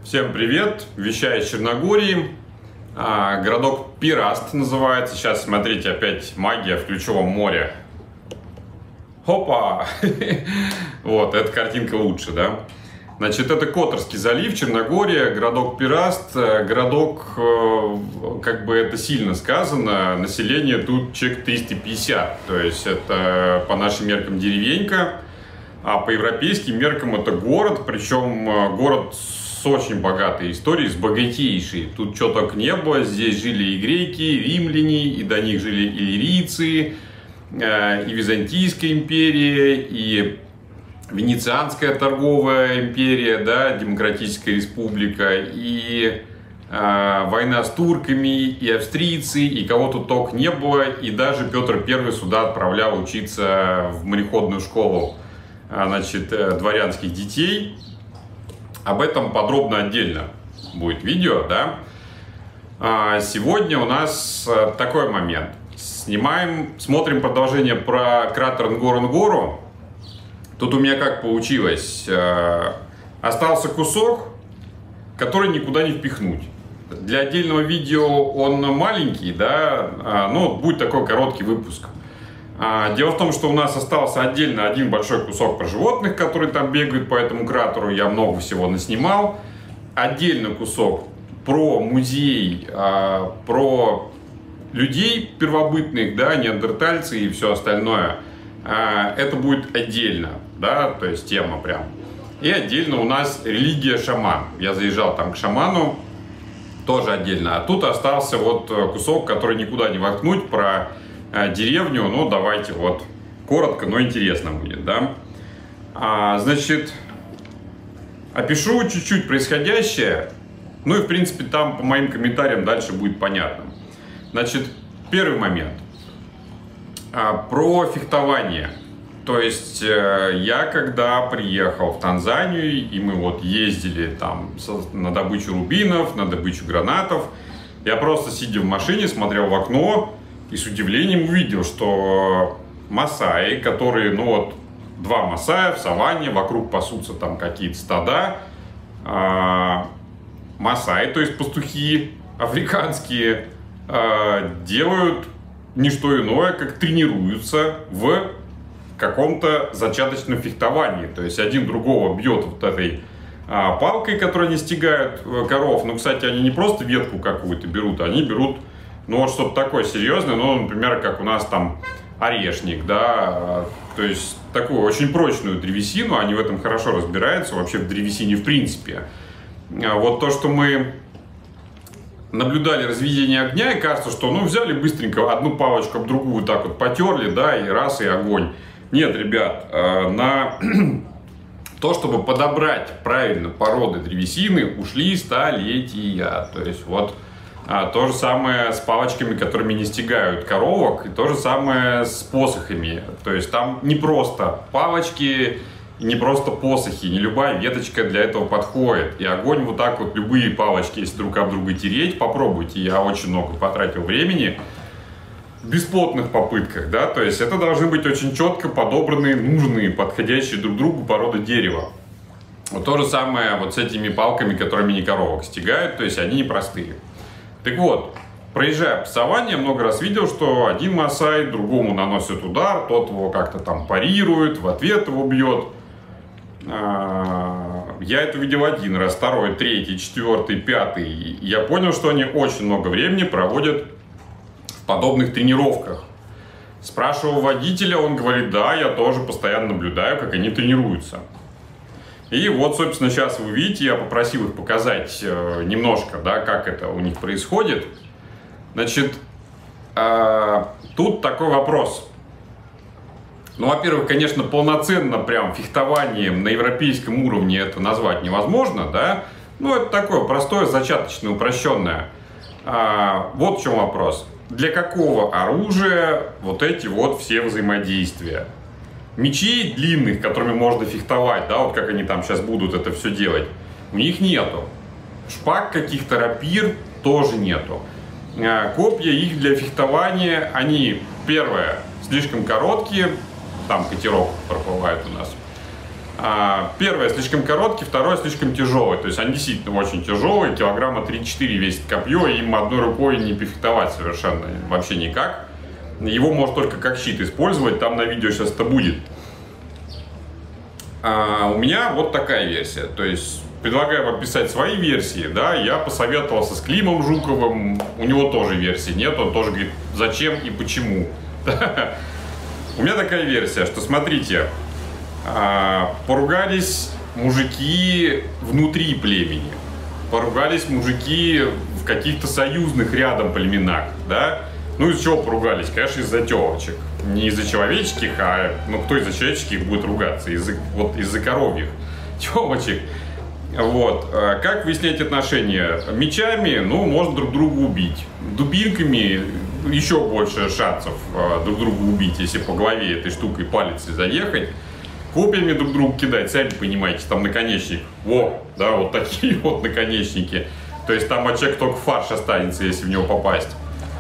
Всем привет! Вещаю из Черногории. Городок Пираст называется. Сейчас смотрите, опять магия в ключевом море. Хопа! Вот, эта картинка лучше, да? Значит, это Которский залив, Черногория, городок Пираст. Городок, как бы это сильно сказано, население тут человек 350. То есть это по нашим меркам деревенька, а по европейским меркам это город. Причем город с очень богатой историей, с богатейшей. Тут что только не было. Здесь жили и греки, и римляне, и до них жили иллирийцы, и Византийская империя, и Венецианская торговая империя, да, Демократическая республика, и война с турками, и австрийцы, и кого тут только не было. И даже Петр I сюда отправлял учиться в мореходную школу, значит, дворянских детей. Об этом подробно отдельно будет видео, да. Сегодня у нас такой момент. Смотрим продолжение про кратер Нгоронгоро. Тут у меня как получилось. Остался кусок, который никуда не впихнуть. Для отдельного видео он маленький, да, но будет такой короткий выпуск. Дело в том, что у нас остался отдельно один большой кусок про животных, которые там бегают по этому кратеру. Я много всего наснимал. Отдельно кусок про музей, про людей первобытных, да, неандертальцы и все остальное. Это будет отдельно, да, то есть тема прям. И отдельно у нас религия шаман. Я заезжал там к шаману, тоже отдельно. А тут остался вот кусок, который никуда не воткнуть, про деревню. Ну, давайте вот коротко, но интересно будет, да. Значит, опишу чуть-чуть происходящее. Ну и, в принципе, там по моим комментариям дальше будет понятно. Значит, первый момент. Про фехтование. То есть, я когда приехал в Танзанию, и мы вот ездили там на добычу рубинов, на добычу гранатов, я просто, сидя в машине, смотрел в окно и с удивлением увидел, что масаи, которые, ну вот, два масая в саванне, вокруг пасутся там какие-то стада, масаи, то есть пастухи африканские, делают не что иное, как тренируются в каком-то зачаточном фехтовании. То есть один другого бьет вот этой палкой, которой они стягают коров. Ну, кстати, они не просто ветку какую-то берут, они берут, ну, вот что-то такое серьезное, ну, например, как у нас там орешник, да, то есть такую очень прочную древесину, они в этом хорошо разбираются, вообще в древесине в принципе. Вот то, что мы наблюдали разведение огня, и кажется, что, ну, взяли быстренько одну палочку об другую так вот потерли, да, и раз, и огонь. Нет, ребят, на то, чтобы подобрать правильно породы древесины, ушли столетия. То есть вот то же самое с палочками, которыми не стягают коровок, и то же самое с посохами. То есть там не просто палочки, не просто посохи, не любая веточка для этого подходит. И огонь вот так вот, любые палочки, если друг об друга тереть, попробуйте. Я очень много потратил времени в бесплотных попытках, да, то есть это должны быть очень четко подобранные, нужные, подходящие друг другу породы дерева. Вот то же самое вот с этими палками, которыми не коровок стягают, то есть они непростые. Так вот, проезжая по саванне, я много раз видел, что один масай другому наносит удар, тот его как-то там парирует, в ответ его бьет. Я это видел один раз, второй, третий, четвертый, пятый. И я понял, что они очень много времени проводят в подобных тренировках. Спрашивал водителя, он говорит, да, я тоже постоянно наблюдаю, как они тренируются. И вот, собственно, сейчас вы видите, я попросил их показать немножко, да, как это у них происходит. Значит, тут такой вопрос. Ну, во-первых, конечно, полноценно прям фехтованием на европейском уровне это назвать невозможно, да. Ну, это такое простое, зачаточное, упрощенное. Вот в чем вопрос. Для какого оружия вот эти вот все взаимодействия? Мечей длинных, которыми можно фехтовать, да, вот как они там сейчас будут это все делать, у них нету. Шпаг каких-то, рапир тоже нету. Копья их для фехтования, они, первое, слишком короткие, там катерок проплывает у нас. Первое слишком короткий, второе слишком тяжелый. То есть они действительно очень тяжелые, килограмма 3-4 весит копье, и им одной рукой не пофехтовать совершенно, вообще никак. Его можно только как щит использовать, там на видео сейчас это будет. У меня вот такая версия, то есть предлагаю вам писать свои версии, да, я посоветовался с Климом Жуковым, у него тоже версии нет, он тоже говорит, зачем и почему. У меня такая версия, что смотрите, поругались мужики внутри племени, поругались мужики в каких-то союзных рядом племенах, да. Ну из чего поругались? Конечно, из-за телочек. Не из-за человеческих, ну кто из-за человеческих будет ругаться? Из-за коровьих телочек. Вот. Как выяснять отношения? Мечами, ну, можно друг друга убить. Дубинками еще больше шансов друг друга убить, если по голове этой штукой палицей заехать. Копьями друг другу кидать, сами понимаете, там наконечник. Да, вот такие вот наконечники. То есть там от человека только фарш останется, если в него попасть.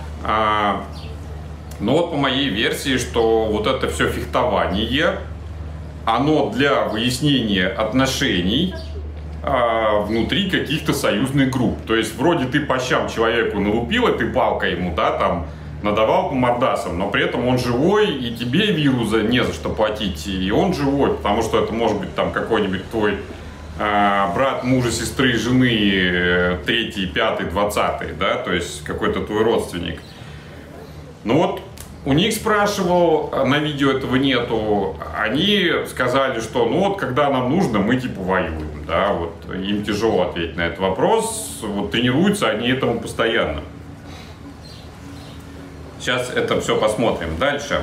Но вот по моей версии, что вот это все фехтование, оно для выяснения отношений внутри каких-то союзных групп. То есть вроде ты по щам человеку налупил этой палкой ему, да, там надавал по мордасам, но при этом он живой, и тебе вируса не за что платить, и он живой, потому что это может быть там какой-нибудь твой брат мужа, сестры, жены, 3-й, 5-й, 20-й, да, то есть какой-то твой родственник. Ну вот, у них спрашивал, на видео этого нету, они сказали, что ну вот, когда нам нужно, мы типа воюем, да, вот, им тяжело ответить на этот вопрос, вот тренируются они этому постоянно. Сейчас это все посмотрим. Дальше.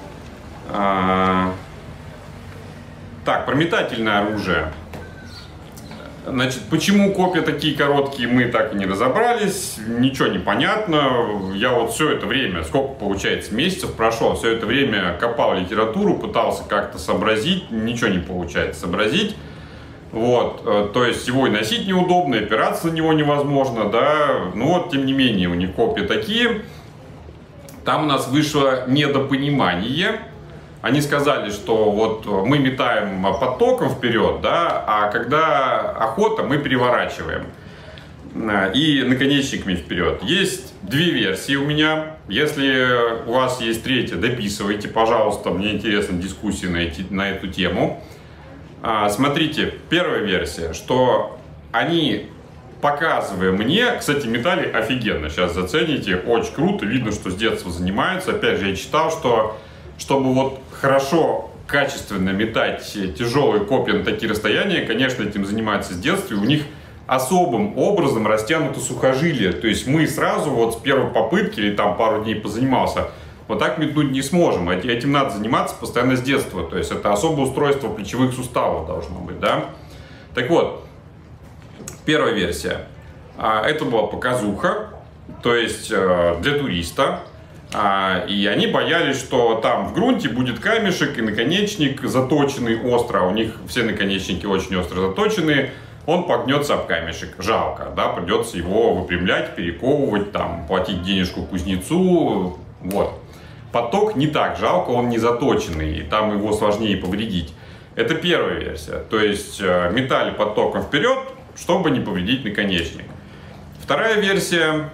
Так, про метательное оружие. Значит, почему копья такие короткие, мы так и не разобрались, ничего не понятно. Я вот все это время, сколько получается, месяцев прошло, все это время копал литературу, пытался как-то сообразить, ничего не получается сообразить. Вот, то есть его и носить неудобно, и опираться на него невозможно, да, но вот, тем не менее, у них копья такие. Там у нас вышло недопонимание. Они сказали, что вот мы метаем потоком вперед, да, а когда охота, мы переворачиваем. И наконечниками вперед. Есть две версии у меня. Если у вас есть третья, дописывайте, пожалуйста. Мне интересна дискуссия на эту тему. Смотрите, первая версия, что они, показывая мне, кстати, метали офигенно, сейчас зацените, очень круто, видно, что с детства занимаются. Опять же, я читал, что чтобы вот хорошо, качественно метать тяжелые копья на такие расстояния, конечно, этим занимаются с детства, и у них особым образом растянуто сухожилие. То есть мы сразу вот с первой попытки или там пару дней позанимался, вот так метнуть не сможем. Этим надо заниматься постоянно с детства. То есть это особое устройство плечевых суставов должно быть, да? Так вот, первая версия. Это была показуха, то есть для туриста. И они боялись, что там в грунте будет камешек и наконечник заточенный остро. У них все наконечники очень остро заточенные. Он погнется об камешек. Жалко, да, придется его выпрямлять, перековывать, там, платить денежку кузнецу. Вот. Поток не так жалко, он не заточенный, и там его сложнее повредить. Это первая версия. То есть метали потоком вперед, чтобы не повредить наконечник. Вторая версия,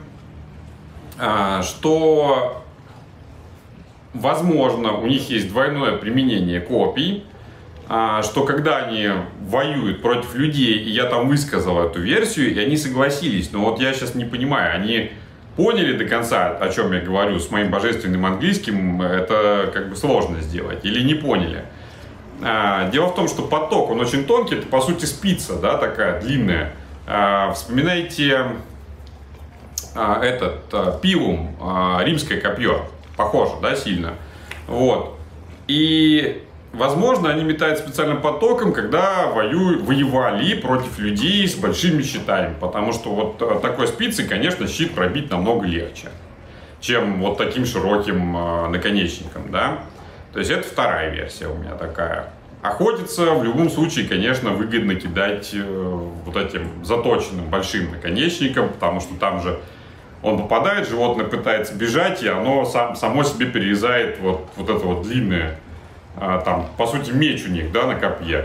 что возможно у них есть двойное применение копий, что когда они воюют против людей, и я там высказал эту версию, и они согласились, но вот я сейчас не понимаю, они поняли до конца, о чем я говорю, с моим божественным английским, это как бы сложно сделать, или не поняли. Дело в том, что поток, он очень тонкий, это по сути спица, да, такая длинная. Вспоминайте пилум, римское копье, похоже, да, сильно. Вот. И возможно, они метают специальным потоком, когда воевали против людей с большими щитами. Потому что вот такой спицей, конечно, щит пробить намного легче, чем вот таким широким наконечником, да. То есть это вторая версия у меня такая. Охотиться в любом случае, конечно, выгодно кидать вот этим заточенным большим наконечником, потому что там же он попадает, животное пытается бежать, и оно само себе перерезает вот это вот длинное, там, по сути, меч у них, да, на копье.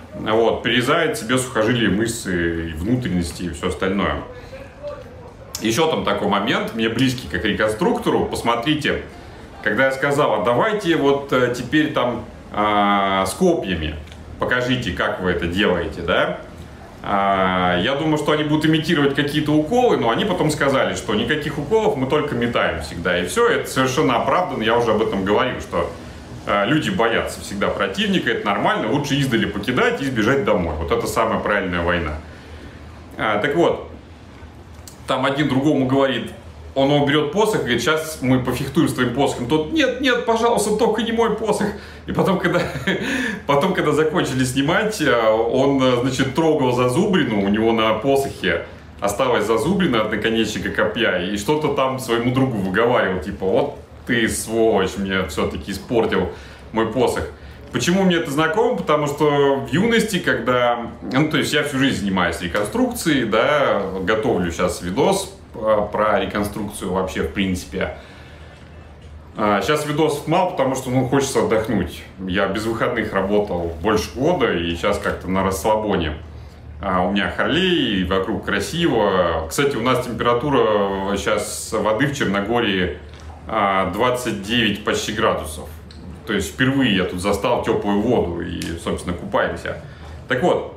вот, перерезает себе сухожилия, мышцы, внутренности и все остальное. Еще там такой момент, мне близкий как реконструктору, посмотрите, когда я сказал, давайте вот теперь там с копьями покажите, как вы это делаете, да. Я думаю, что они будут имитировать какие-то уколы, но они потом сказали, что никаких уколов, мы только метаем всегда. И все, это совершенно оправданно, я уже об этом говорил, что люди боятся всегда противника, это нормально, лучше издали покидать и сбежать домой. Вот это самая правильная война. Так вот, там один другому говорит, он берет посох, говорит, сейчас мы пофехтуем с твоим посохом. Тот, нет, нет, пожалуйста, только не мой посох. И потом, когда закончили снимать, он, значит, трогал зазубрину, у него на посохе осталась зазубрина от наконечника копья, и что-то там своему другу выговаривал, типа, вот ты, сволочь, мне все-таки испортил мой посох. Почему мне это знакомо? Потому что в юности, когда... Ну, то есть я всю жизнь занимаюсь реконструкцией, да, готовлю сейчас видос про реконструкцию вообще в принципе. Сейчас видосов мало, потому что, ну, хочется отдохнуть. Я без выходных работал больше года, и сейчас как-то на расслабоне. У меня Харлей, вокруг красиво. Кстати, у нас температура сейчас воды в Черногории 29 почти градусов. То есть впервые я тут застал теплую воду и, собственно, купаемся. Так вот,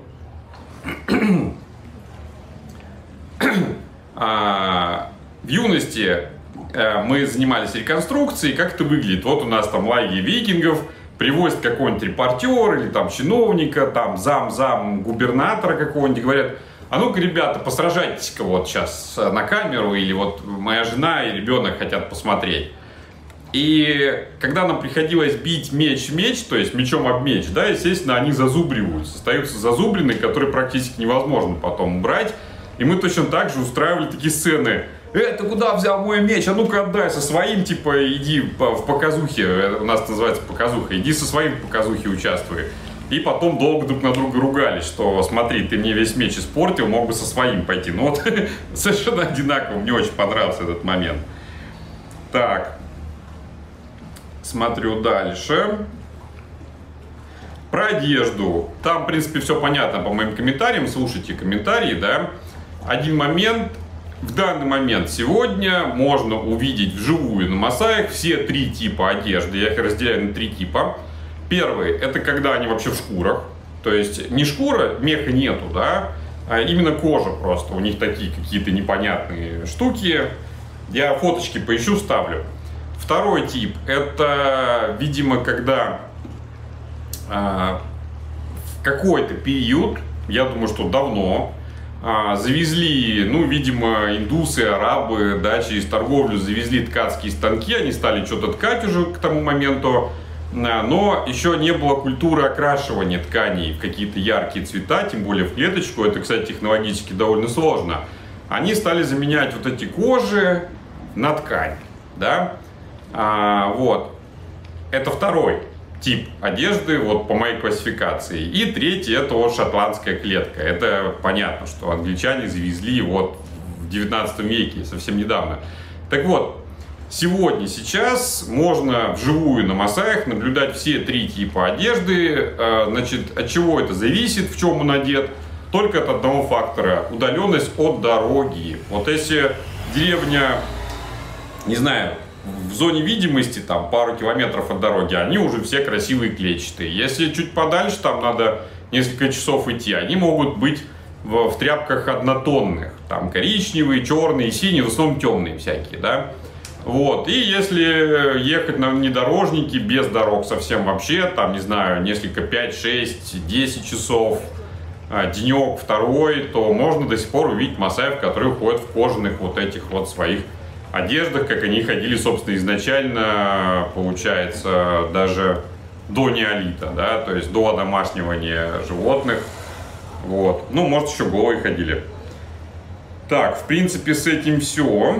в юности мы занимались реконструкцией. Как это выглядит? Вот у нас там лагерь викингов, привозят какой-нибудь репортер или там чиновника, там зам губернатора какого-нибудь, говорят, а ну-ка, ребята, посражайтесь-ка вот сейчас на камеру, или вот моя жена и ребенок хотят посмотреть. И когда нам приходилось бить меч в меч, то есть мечом об меч, да, естественно, они зазубриваются, остаются зазубрины, которые практически невозможно потом убрать. И мы точно так же устраивали такие сцены. Ты куда взял мой меч? А ну-ка отдай со своим, типа, иди в показухе. У нас это называется показуха. Иди со своим в показухе участвуй. И потом долго друг на друга ругались, что смотри, ты мне весь меч испортил, мог бы со своим пойти. Ну вот, совершенно одинаково. Мне очень понравился этот момент. Так. Смотрю дальше. Про одежду. Там, в принципе, все понятно по моим комментариям. Слушайте комментарии, да. Один момент. В данный момент сегодня можно увидеть вживую на Масаях все три типа одежды. Я их разделяю на три типа. Первый, это когда они вообще в шкурах. То есть не шкура, меха нету, да, а именно кожа просто. У них такие какие-то непонятные штуки. Я фоточки поищу, вставлю. Второй тип, это, видимо, когда в какой-то период, я думаю, что давно, завезли, ну, видимо, индусы, арабы, да, через торговлю завезли ткацкие станки, они стали что-то ткать уже к тому моменту, но еще не было культуры окрашивания тканей в какие-то яркие цвета, тем более в клеточку, это, кстати, технологически довольно сложно. Они стали заменять вот эти кожи на ткань, да, вот, это второй тип одежды, вот по моей классификации. И третий, это вот шотландская клетка. Это понятно, что англичане завезли вот в 19 веке, совсем недавно. Так вот, сегодня, сейчас можно вживую на Масаях наблюдать все три типа одежды. Значит, от чего это зависит, в чем он одет? Только от одного фактора – удаленность от дороги. Вот если деревня, не знаю, в зоне видимости, там, пару километров от дороги, они уже все красивые клетчатые. Если чуть подальше, там надо несколько часов идти, они могут быть в тряпках однотонных. Там коричневые, черные, синие, в основном темные всякие, да. Вот. И если ехать на внедорожнике, без дорог совсем вообще, там, не знаю, несколько, 5, 6, 10 часов, денек, второй, то можно до сих пор увидеть масаев, которые ходят в кожаных вот этих вот своих одеждах, как они ходили, собственно, изначально, получается, даже до неолита, да, то есть до одомашнивания животных, вот, ну, может, еще голые ходили. Так, в принципе, с этим все.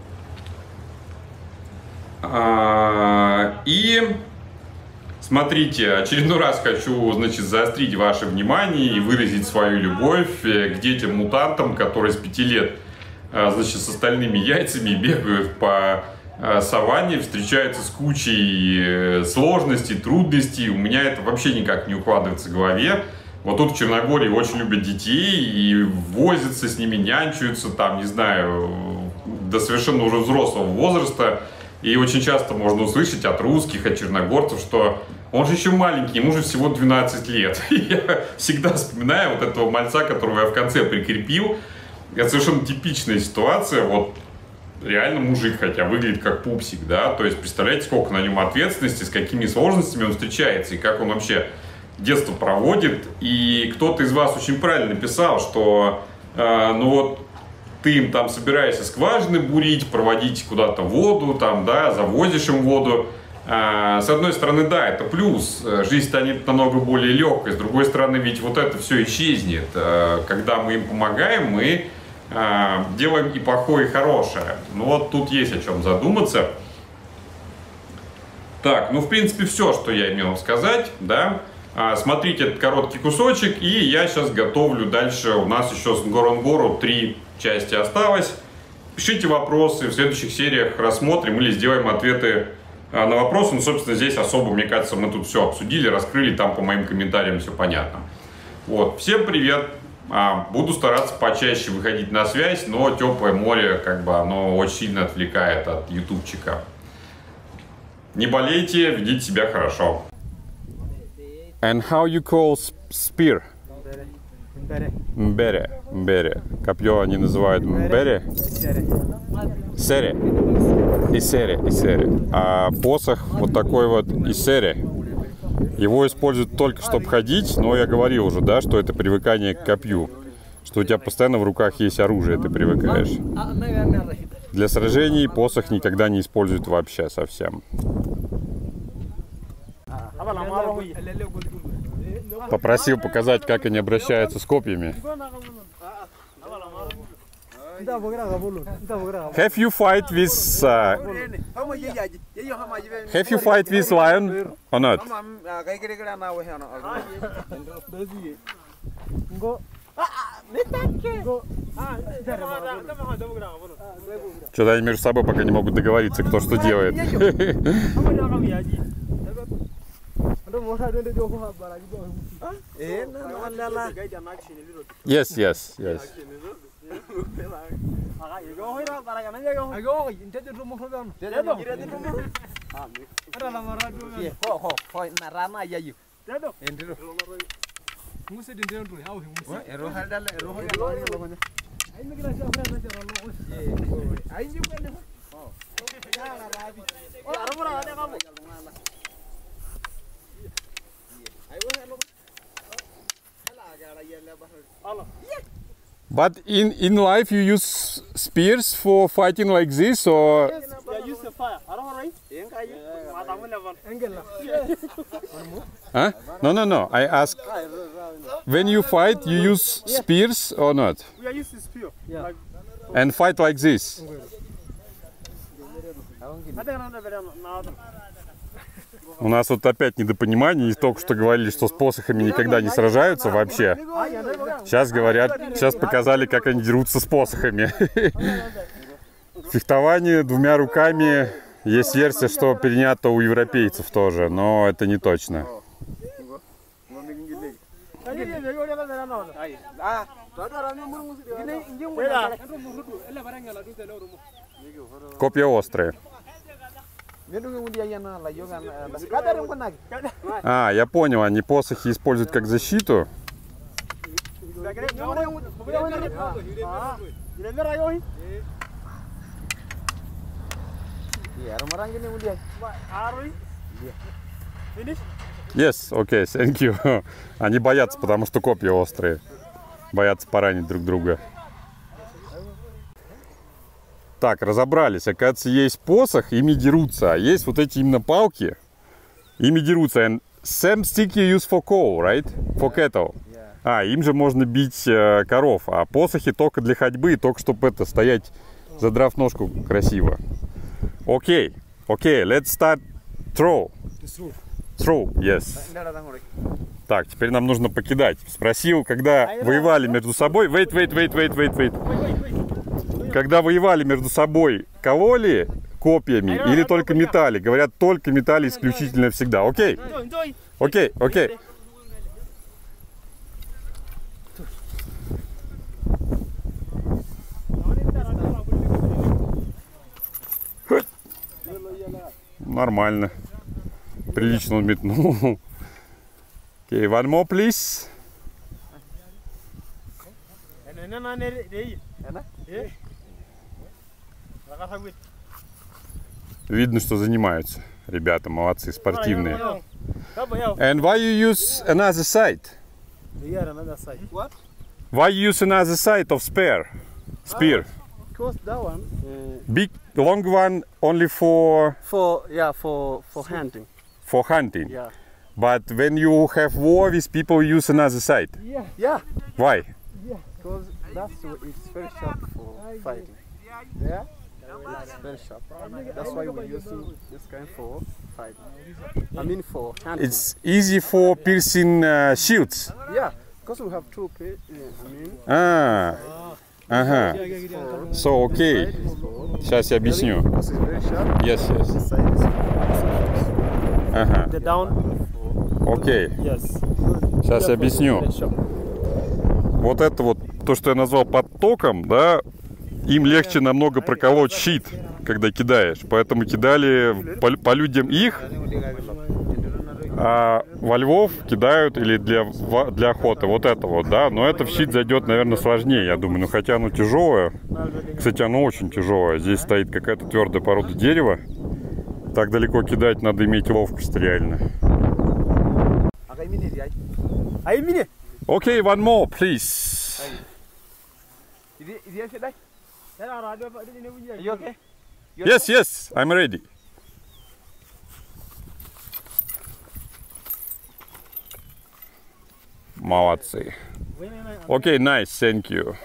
И смотрите, очередной раз хочу, значит, заострить ваше внимание и выразить свою любовь к детям-мутантам, которые с 5 лет, значит, с остальными яйцами бегают по саванне, встречаются с кучей сложностей, трудностей. У меня это вообще никак не укладывается в голове. Вот тут в Черногории очень любят детей и возятся с ними, нянчаются, там, не знаю, до совершенно уже взрослого возраста. И очень часто можно услышать от русских, от черногорцев, что он же еще маленький, ему же всего 12 лет. И я всегда вспоминаю вот этого мальца, которого я в конце прикрепил. Это совершенно типичная ситуация, вот реально мужик, хотя выглядит как пупсик, да, то есть представляете, сколько на нем ответственности, с какими сложностями он встречается и как он вообще детство проводит. И кто-то из вас очень правильно написал, что ну вот ты им там собираешься скважины бурить, проводить куда-то воду, там, да, завозишь им воду. С одной стороны, да, это плюс, жизнь станет намного более легкой, с другой стороны, ведь вот это все исчезнет. Когда мы им помогаем, мы делаем и плохое, и хорошее. Ну вот тут есть о чем задуматься. Так, ну в принципе все, что я имел сказать, да. Смотрите этот короткий кусочек, и я сейчас готовлю дальше. У нас еще с Ngorongoro 3 части осталось. Пишите вопросы, в следующих сериях рассмотрим или сделаем ответы на вопросы. Ну, собственно, здесь особо, мне кажется, мы тут все обсудили, раскрыли, там по моим комментариям все понятно. Вот, всем привет! Буду стараться почаще выходить на связь, но теплое море, как бы, оно очень сильно отвлекает от ютубчика. Не болейте, ведите себя хорошо. And how you call spear? Мбере. Мбере. Копье они называют мбере. Сере. Исере. А посох вот такой вот исере. Его используют только чтобы ходить, но я говорил уже, да, что это привыкание к копью. Что у тебя постоянно в руках есть оружие, ты привыкаешь. Для сражений посох никогда не используют вообще совсем. Попросил показать, как они обращаются с копьями. Have you fight with lion or not? Что-то они между собой пока не могут договориться, кто что делает. Yes. But in life you use spears for fighting like this, or? I use the fire. Huh? No. I ask, when you fight, you use spears or not? We are using spear. Yeah. And fight like this? У нас вот опять недопонимание. И только что говорили, что с посохами никогда не сражаются вообще. Сейчас говорят, сейчас показали, как они дерутся с посохами. Фехтование двумя руками. Есть версия, что перенято у европейцев тоже, но это не точно. Копья острые. Я понял, они посохи используют как защиту. Yes, okay, thank you. Они боятся, потому что копья острые. Боятся поранить друг друга. Так, разобрались. Оказывается, есть посох, ими дерутся. А есть вот эти именно палки, ими дерутся. And same stick you use for cow, right? For cattle. Им же можно бить коров. А посохи только для ходьбы, только чтобы стоять, задрав ножку красиво. Окей, let's start throw. Throw, yes. Так, теперь нам нужно покидать. Спросил, когда воевали между собой. Wait. Когда воевали между собой, кололи копьями или только метали? Говорят, только метали исключительно всегда. Окей. нормально. Прилично он метнул. Okay, one more, please. Видно, что занимаются. Ребята, молодцы, спортивные. And why you use another side? What? Why you use another side of spear? Because that one Big, long one only for for hunting. hunting. Yeah. But when you have war with people, use another side. Yeah. Why? Because it's very sharp for fighting. Yeah. It's very sharp. That's why we're using this kind for fighting. I mean for hunting. It's easy for piercing shields. Yeah. Because we have two. Ah. Ага. So, okay. Сейчас я объясню. This is very sharp. Yes, yes. This side is Ага. the down. Окей. Yes. Сейчас я объясню. Very sharp. Вот это вот, то, что я назвал подтоком, да, им легче намного проколоть щит, когда кидаешь. Поэтому кидали по людям их, а во львов кидают или для охоты. Вот это вот, да. Но это в щит зайдет, наверное, сложнее, я думаю. Ну, хотя оно тяжелое. Кстати, оно очень тяжелое. Здесь стоит какая-то твердая порода дерева. Так далеко кидать надо иметь ловкость реально. Окей, one more, please. Are you okay? Yes, yes, I'm ready. Молодцы. Окей, nice, thank you.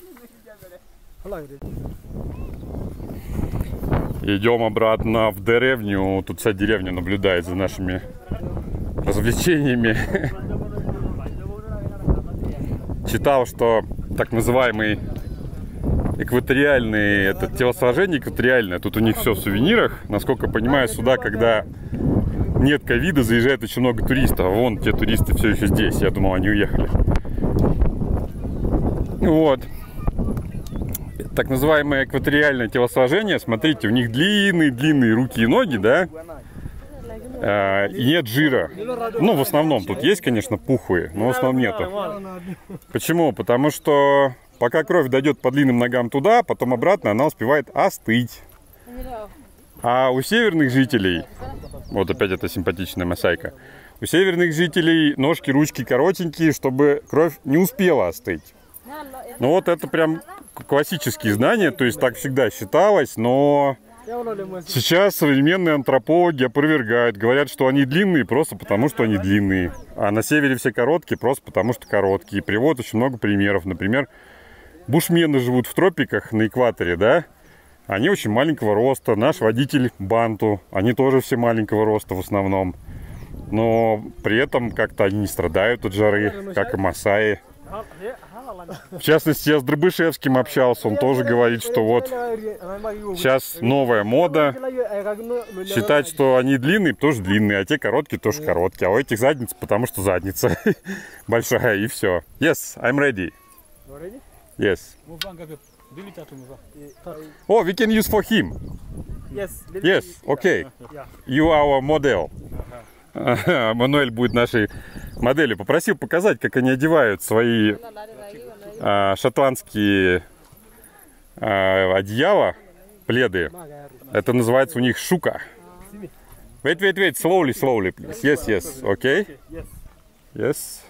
Идем обратно в деревню. Тут вся деревня наблюдает за нашими развлечениями. Читал, что так называемый экваториальный, это телосложение экваториальное, тут у них все в сувенирах. Насколько я понимаю, сюда, когда нет ковида, заезжает очень много туристов. Вон те туристы все еще здесь, я думал, они уехали. Вот. Так называемое экваториальное телосложение, смотрите, у них длинные руки и ноги, да? И нет жира. Ну, в основном, тут есть, конечно, пухлые, но в основном нету. Почему? Потому что пока кровь дойдет по длинным ногам туда, потом обратно она успевает остыть. А у северных жителей, вот опять эта симпатичная масайка, у северных жителей ножки, ручки коротенькие, чтобы кровь не успела остыть. Ну вот это прям классические знания, то есть так всегда считалось, но сейчас современные антропологи опровергают, говорят, что они длинные просто потому, что они длинные, а на севере все короткие просто потому, что короткие. Приводят очень много примеров, например, бушмены живут в тропиках на экваторе, да? Они очень маленького роста. Наш водитель банту, они тоже все маленького роста в основном. Но при этом как-то они не страдают от жары, как и масаи. В частности, я с Дробышевским общался, он тоже говорит, что вот сейчас новая мода считать, что они длинные, тоже длинные, а те короткие, тоже короткие. А у этих задниц, потому что задница большая, и все. Yes, I'm ready. Yes. Oh, we can use for him. Yes, okay. You our model. Мануэль будет нашей моделью. Попросил показать, как они одевают свои шотландские одеяла, пледы. Это называется у них шука. Wait, slowly, please. Yes, okay. Yes.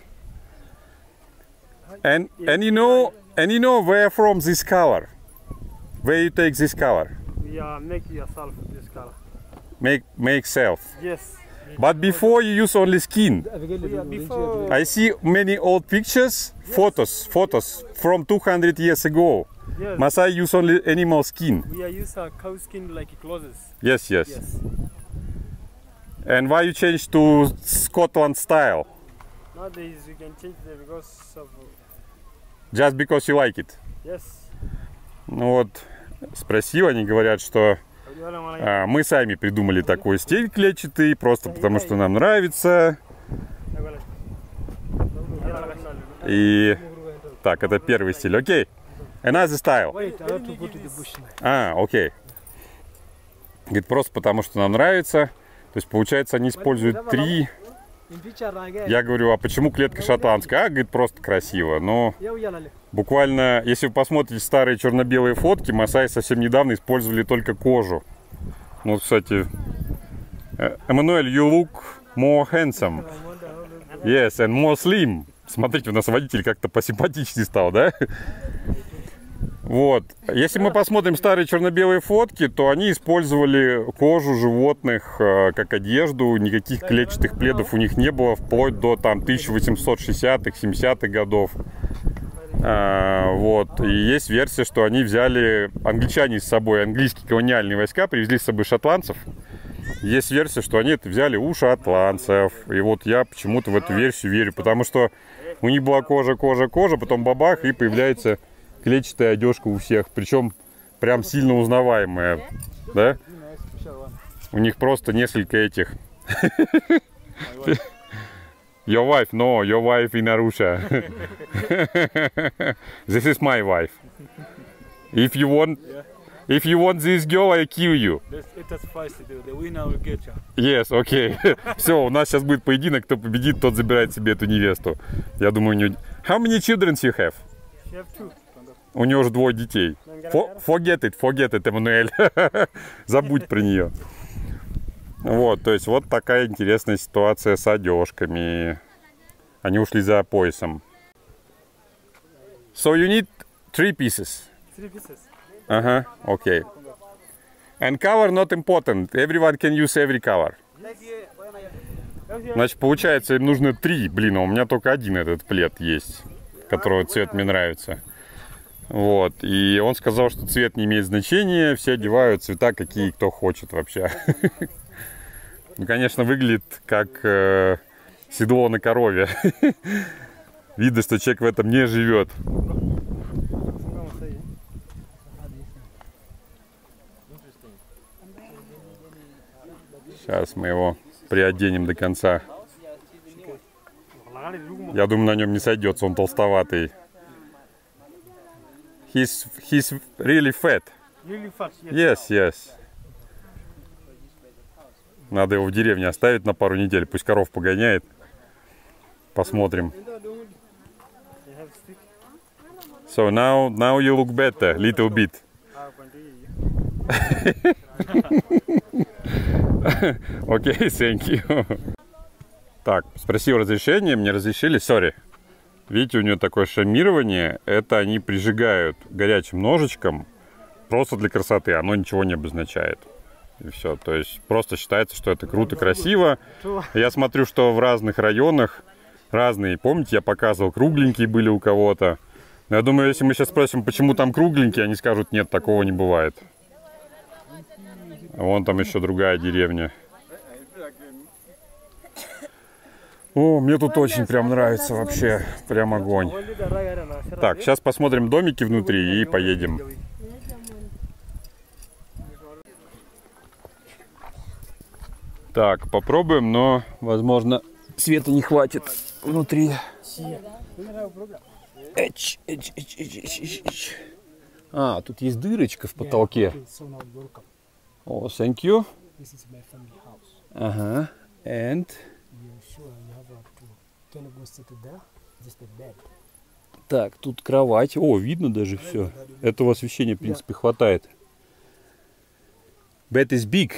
And you know where from this color? Where you take this color? Yeah, make yourself this color. Make self. Yes. But before you use only skin. Before. I see many old pictures, photos from 200 years ago. Yes. Maasai use only animal skin. We use cow skin like clothes. Yes. And why you change to Scotland style? Nowadays you can change it because of. Just because you like it. Yes. Ну вот, спросил, они говорят, что мы сами придумали такой стиль клетчатый, просто потому что нам нравится. И так, это первый стиль. Окей. Another style. Wait, I have to go to the bush now. А, окей. Говорит, просто потому что нам нравится. То есть, получается, они используют 3. Я говорю, а почему клетка шотландская? А, говорит, просто красиво. Но буквально, если вы посмотрите старые черно-белые фотки, масаи совсем недавно использовали только кожу. Ну, кстати, Эммануэль, you look more handsome. Yes, and more slim. Смотрите, у нас водитель как-то посимпатичнее стал, да? Вот. Если мы посмотрим старые черно-белые фотки, то они использовали кожу животных как одежду. Никаких клетчатых пледов у них не было вплоть до там 1860-х, 70-х годов. Вот. И есть версия, что они взяли англичане с собой, английские колониальные войска привезли с собой шотландцев. Есть версия, что они это взяли у шотландцев. И вот я почему-то в эту версию верю, потому что у них была кожа, потом бабах, и появляется клетчатая одежка у всех. Причем прям сильно узнаваемая, да? У них просто несколько этих. Your wife, no, your wife in Arusha. This is my wife. If you want this girl, I kill you. Yes, okay. Все, у нас сейчас будет поединок, кто победит, тот забирает себе эту невесту. Я думаю, у нее... How many children you have? У нее уже 2 детей. Forget it, Эммануэль. Забудь про нее. Вот, то есть вот такая интересная ситуация с одежками. Они ушли за поясом. So you need 3 pieces. 3 pieces. Ага, окей. And color not important. Everyone can use every color. Значит, получается, им нужно 3. Блин, а у меня только 1 этот плед есть, которого цвет мне нравится. Вот. И он сказал, что цвет не имеет значения. Все одевают цвета, какие кто хочет вообще. Ну, конечно, выглядит как седло на корове. Видно, что человек в этом не живет. Сейчас мы его приоденем до конца. Я думаю, на нем не сойдется, он толстоватый. He's really fat. Really fat, Yes. Надо его в деревне оставить на пару недель, пусть коров погоняет. Посмотрим. So now you look better, little bit. Окей, thank you. Так, спросил разрешение, мне разрешили, sorry. Видите, у нее такое шармирование, это они прижигают горячим ножичком просто для красоты, оно ничего не обозначает. И все, то есть просто считается, что это круто, красиво. Я смотрю, что в разных районах разные, помните, я показывал, кругленькие были у кого-то. Но я думаю, если мы сейчас спросим, почему там кругленькие, они скажут, нет, такого не бывает. Вон там еще другая деревня. О, мне тут очень прям нравится вообще, прям огонь. Так, сейчас посмотрим домики внутри и поедем. Так, попробуем, но, возможно, света не хватит внутри. А, тут есть дырочка в потолке. О, thank you. Ага, and... Так, тут кровать. О, видно даже все. Этого освещения, в принципе, хватает. Bed is big.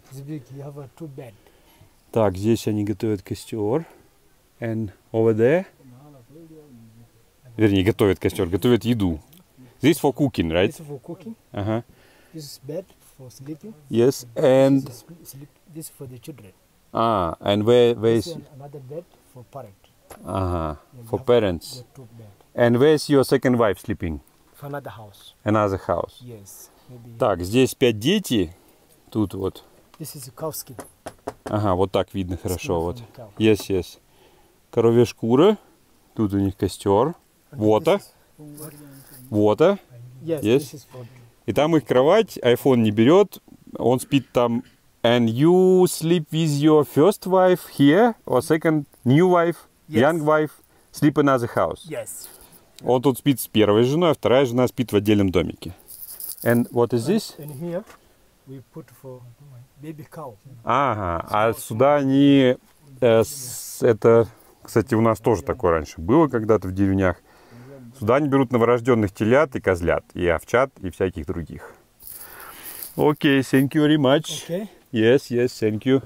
Так, здесь они готовят костер. And over there. Вернее, готовят костер, готовят еду. This for cooking, right? This for cooking. Ага. This is bed for sleeping. Yes, and... This for the children. Ah, and where is... Another bed for parent. Ага, for parents. And where's your second wife sleeping? For another house. Another house. Yes. Maybe. Так, здесь 5 дети. Тут вот. This is a cow skin. Ага, вот так видно хорошо. Вот. Yes. Коровья шкура. Тут у них костер. Water. Water. Yes. И там их кровать. iPhone не берет. Он спит там. And you sleep with your first wife here? Or second new wife? Yes. Young wife? Sleep in another house? Yes. Он тут спит с первой женой, а вторая жена спит в отдельном домике. And what is this? And here we put for baby cow. Ага, а сюда они... это, кстати, у нас тоже такое раньше было когда-то в деревнях. Сюда они берут новорожденных телят и козлят, и овчат, и всяких других. Окей, thank you very much. Okay. Yes, yes, thank you.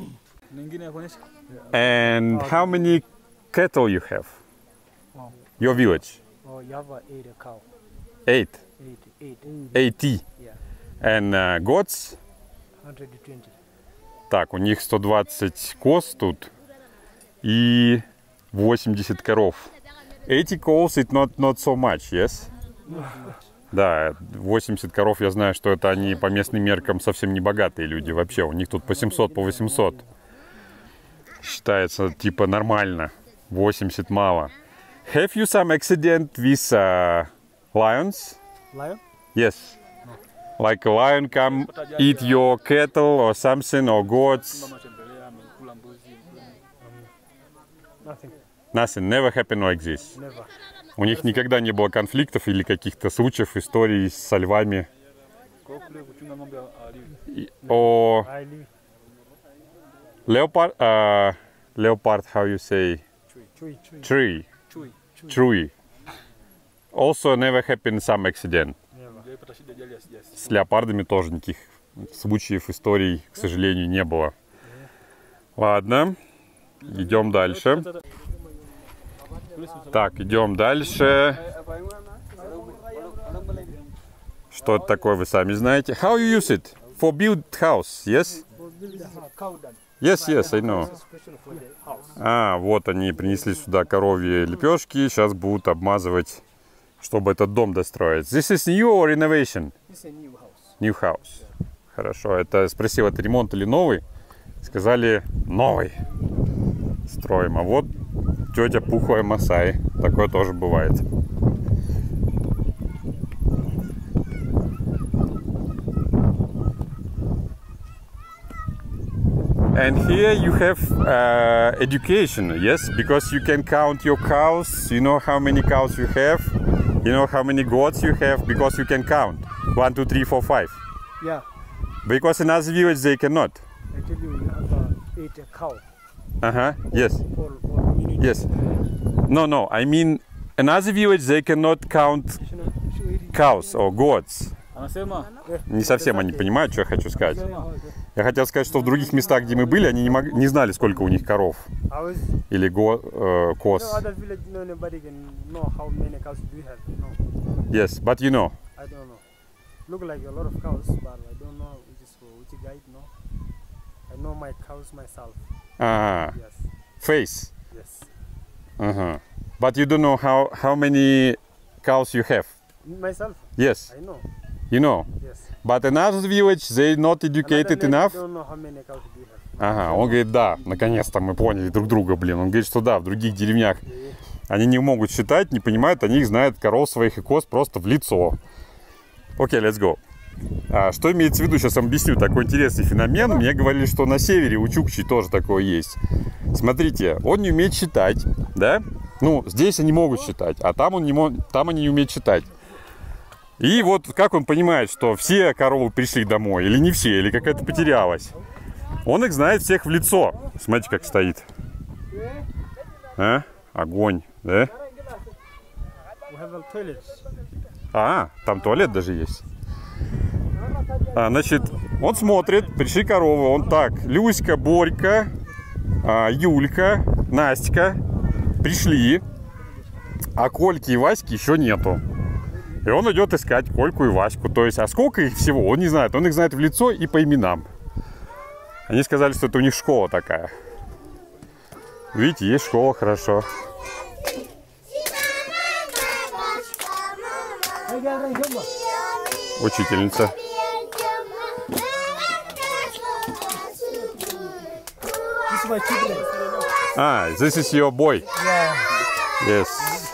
And how many cattle you have? Wow. Your village? Oh, you have 8 cow. 8. 8. 80. Yeah. And goats? 120. Так, у них 120 коз тут и 80 коров. 80 cows it not so much, yes? Да, 80 коров, я знаю, что это они по местным меркам совсем не богатые люди вообще. У них тут по 700, по 800. Считается типа нормально. 80 мало. Have you some accident with lions? Lion? Yes. Like a lion come eat your cattle or something or goats? Nothing. Nothing. Never happened like this. Never. У них никогда не было конфликтов или каких-то случаев, историй со львами. О I live. leopard, leopard, how you say? Chui. Tree. Tree. Also never happened some accident. Never. С леопардами тоже никаких случаев, историй, к сожалению, не было. Ладно, идем дальше. Так, идем дальше. Что это такое, вы сами знаете. How you use it? For build house, yes? Yes, yes, I know. А, вот они принесли сюда коровьи лепешки. Сейчас будут обмазывать, чтобы этот дом достроить. This is new or renovation? It's a new house. New house. Хорошо. Это спросил, это ремонт или новый? Сказали, новый. Строим. А вот тетя пухлая Масай. Такое тоже бывает. And here you have education, yes? Because you can count your cows. You know how many cows you have. You know how many goats you have. Because you can count. 1, 2, 3, 4, 5. Yeah. Because in other village they cannot. I tell you, you have 8 cow. Uh-huh. Yes. All minutes. Yes. No. I mean, in other village they cannot count cows or goats. Не совсем они понимают, что я хочу сказать. Я хотел сказать, что в других местах, где мы были, они не знали, сколько у них коров. Или коз. Yes, but you know. I don't know. Look like a lot of cows, but I don't know which guide, no. I know my cows myself. Ага. Yes. Face. Yes. Ага. But you don't know how many cows you have. Myself? Yes. I know. You know. Yes. But in other village they not educated enough. I don't know how many cows do you have. Ага, он говорит, да, наконец-то мы поняли друг друга, блин. Он говорит, что да, в других деревнях они не могут считать, не понимают, они их знают, коров своих и коз просто в лицо. Окей, let's go. Что имеется в виду, сейчас вам объясню, такой интересный феномен. Мне говорили, что на севере у чукчей тоже такое есть. Смотрите, он не умеет считать, да? Ну, здесь они могут считать, а там, там они не умеют считать. И вот как он понимает, что все коровы пришли домой, или не все, или какая-то потерялась. Он их знает всех в лицо. Смотрите, как стоит. А? Огонь, да? Там туалет даже есть. Значит, он смотрит, пришли коровы, он так, Люська, Борька, Юлька, Настя пришли, а Кольки и Васьки еще нету. И он идет искать Кольку и Ваську. То есть, а сколько их всего, он не знает. Он их знает в лицо и по именам. Они сказали, что это у них школа такая. Видите, есть школа, хорошо. Учительница. This is your boy. Yeah. Yes.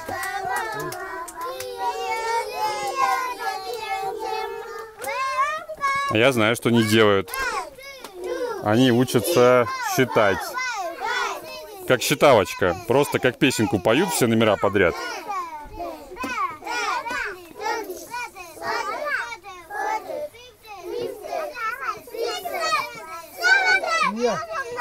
Я знаю, что они делают. Они учатся считать. Как считалочка. Просто как песенку поют все номера подряд. Yeah.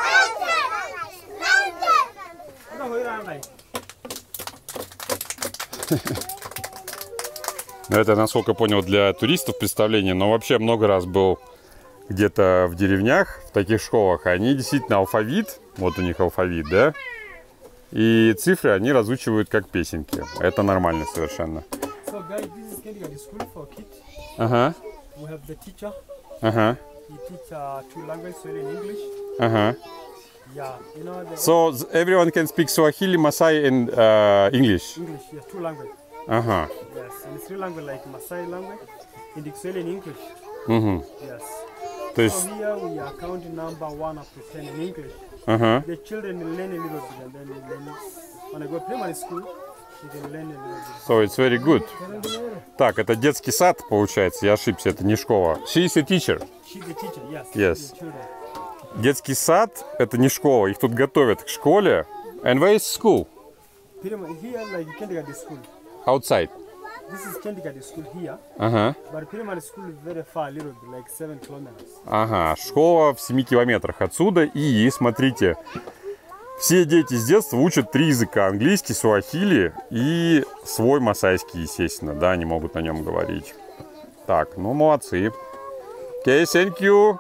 Это, насколько я понял, для туристов представление, но вообще много раз был где-то в деревнях, в таких школах. Они действительно алфавит, вот у них алфавит, да, и цифры они разучивают как песенки. Это нормально совершенно. So guys, this is kindergarten school for kids. Ага, We have the teacher. ага, He teach 2 languages, Swahili and English. ага. Yeah, you know the So everyone can speak Swahili, Maasai and English. English. Yes, 2 languages. Ага. Yes, and 3 language like Maasai language, and the Swahili and English. Угу. Yes. То есть, So here we are counting number 1 up to 10 in English. ага. The children will learn a little bit, and then when I go primary school, you can learn a little bit. So it's very good. Так, это детский сад, получается. Я ошибся, это не школа. She is a teacher. She's the teacher. Yes. Yes. The children. Детский сад – это не школа. Их тут готовят к школе. And where is school? Here like kindergarten school. Outside. This is kindergarten school here, Ага. but primary school is very far, a little bit, like 7 kilometers. Ага. Школа в 7 километрах отсюда. И, смотрите, все дети с детства учат 3 языка. Английский, суахили и свой масайский, естественно. Да, они могут на нем говорить. Так, ну молодцы. Okay, thank you.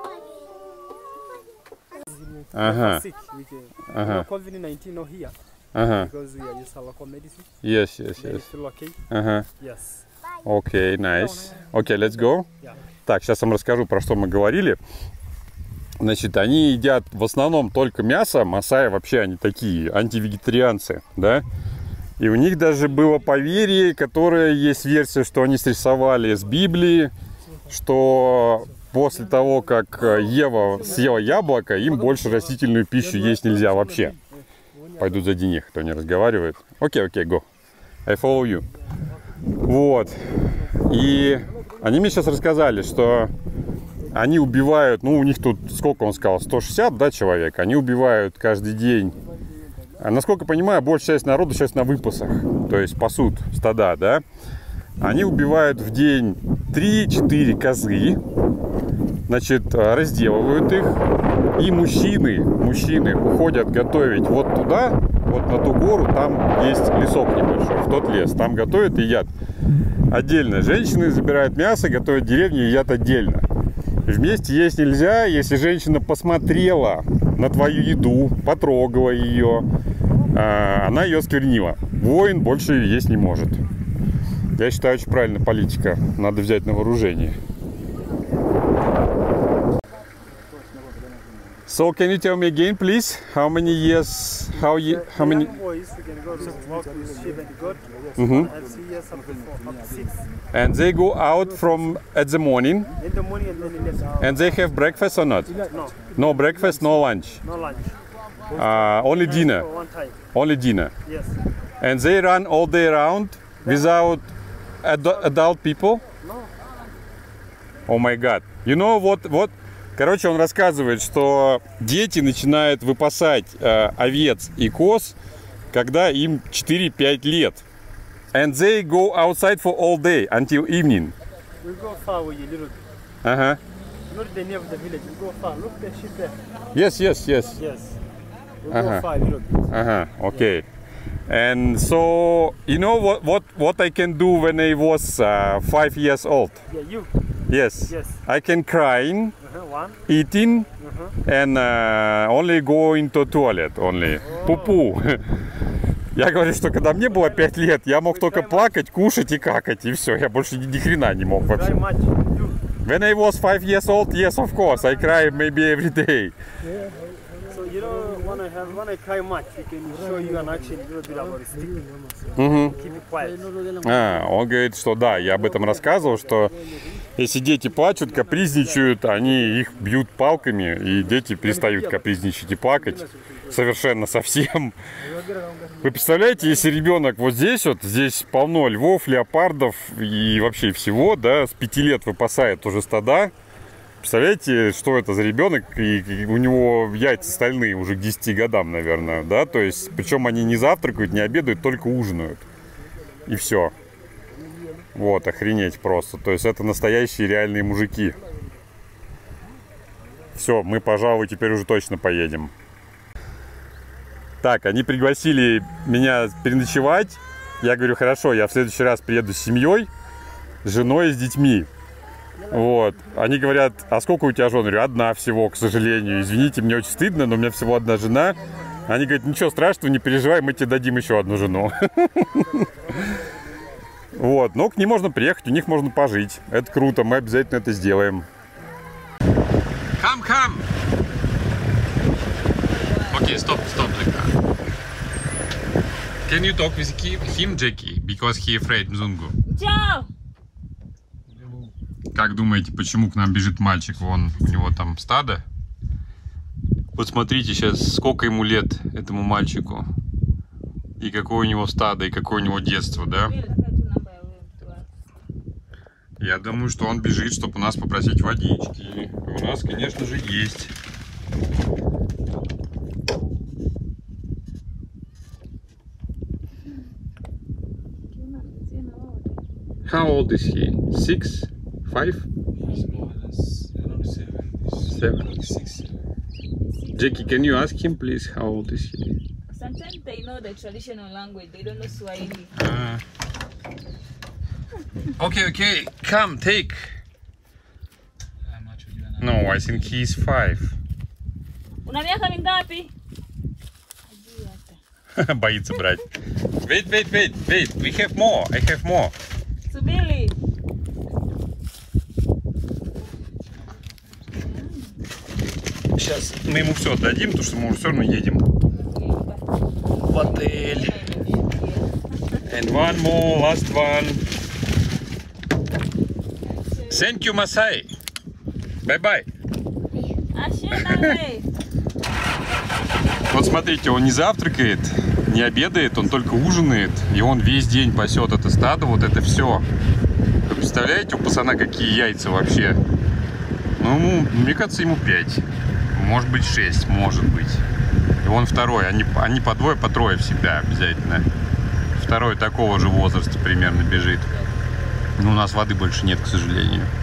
Ага. Sick, we can, Ага. COVID-19 not here Ага. because we are just local medicine. Yes, yes, They yes. feel okay. Ага. Yes. Окей, nice. Окей, let's go. Yeah. Так, сейчас вам расскажу, про что мы говорили. Значит, они едят в основном только мясо. Масаи вообще они такие антивегетарианцы, да? И у них даже было поверье, которое есть версия, что они срисовали с Библии, что после того, как Ева съела яблоко, им больше растительную пищу есть нельзя вообще. Пойдут сзади них, кто не разговаривает. Окей, окей, go. I follow you. Вот. И они мне сейчас рассказали, что они убивают, ну, у них тут, сколько он сказал, 160, да, человек. Они убивают каждый день. А насколько я понимаю, большая часть народа сейчас на выпасах, то есть пасут стада, да. Они убивают в день 3-4 козы, значит, разделывают их. И мужчины уходят готовить вот туда, вот на ту гору, там есть лесок небольшой, в тот лес, там готовят и едят отдельно. Женщины забирают мясо, готовят в деревне и едят отдельно. Вместе есть нельзя, если женщина посмотрела на твою еду, потрогала ее, она ее осквернила. Воин больше есть не может. Я считаю, очень правильная политика, надо взять на вооружение. So can you tell me again, please, how many years, how many? Young boys who can go to walk with sheep and goat, Mhm. have 3 years up to 4, up to 6. And they go out from at the morning, In the morning and then in the afternoon. and they have breakfast or not? No, No breakfast, no lunch, no lunch. only dinner, For one time. only dinner. Yes. And they run all day around without adult people. No. Oh my God! You know what? Короче, он рассказывает, что дети начинают выпасать овец и коз, когда им 4-5 лет. And they go outside for all day until evening. We go far with you a little bit. Ага. Not the near of the village. We go far. Look the sheep there. Yes, yes, yes. Yes. We Uh-huh. go far a little bit. Ага, okay. And so, you know what I can do when I was 5 years old? Yeah, you. Yes. Yes. I can crying, One. eating, and only go into toilet, only. Пупу. Я говорю, что когда мне было 5 лет, я мог только плакать, кушать и какать, и все. Я больше ни хрена не мог Very вообще. much. You. When I was 5 years old, yes, of course, I cry maybe every day. So you know when I cry much, we can show you an action a little bit about a stick. Keep it quiet. Он говорит, что да, я об этом рассказывал, что если дети плачут, капризничают, они их бьют палками, и дети перестают капризничать и плакать совершенно совсем. Вы представляете, если ребенок вот здесь полно львов, леопардов и вообще всего, да, с 5 лет выпасает уже стада. Представляете, что это за ребенок, и у него яйца стальные уже к 10 годам, наверное, да, то есть, причем они не завтракают, не обедают, только ужинают, и все. Вот, охренеть просто, то есть, это настоящие реальные мужики. Все, мы, пожалуй, теперь уже точно поедем. Так, они пригласили меня переночевать. Я говорю, хорошо, я в следующий раз приеду с семьей, с женой и с детьми. Вот. Они говорят, а сколько у тебя жен? Я говорю, одна всего, к сожалению. Извините, мне очень стыдно, но у меня всего одна жена. Они говорят, ничего страшного, не переживай, мы тебе дадим еще одну жену. Вот, но к ним можно приехать, у них можно пожить. Это круто, мы обязательно это сделаем. Come. Okay, stop the car. Can you talk with him, Jackie? Because he afraid Mzungu. Ciao! Как думаете, почему к нам бежит мальчик? Вон, у него там стадо. Вот смотрите сейчас, сколько ему лет, этому мальчику. И какое у него стадо, и какое у него детство, да? Я думаю, что он бежит, чтобы у нас попросить водички. И у нас, конечно же, есть. How old is he? 6? 5? 7. Jackie, can you ask him, please, how old is he? Sometimes they know the traditional language, they don't know Swahili. Okay, come, take. No, I think he's 5. Una miaka mingapi? Боится брать. Wait, we have more, I have more. Subiri. Сейчас мы ему все отдадим, потому что мы уже все равно едем в отель. And one more, last one. Thank you, Masai. Bye-bye. Вот смотрите, он не завтракает, не обедает, он только ужинает. И он весь день пасет это стадо, вот это все. Вы представляете, у пацана какие яйца вообще? Ну, мне кажется, ему 5. Может быть 6, может быть. И он второй, они по двое, по трое всегда обязательно. Второй такого же возраста примерно бежит. Но у нас воды больше нет, к сожалению.